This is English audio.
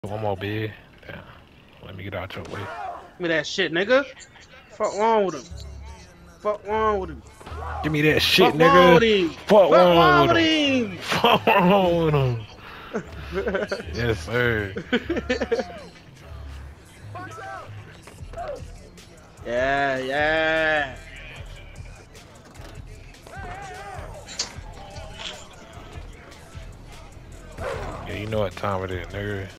One more bid. Damn. Let me get out your way. Give me that shit, nigga. Fuck wrong with him. Fuck wrong with him. Give me that shit, Fuck wrong with nigga. him. Fuck Fuck wrong wrong with with him. him. Fuck wrong with him. Yes, sir. Yeah, yeah. Yeah, you know what time it is, nigga.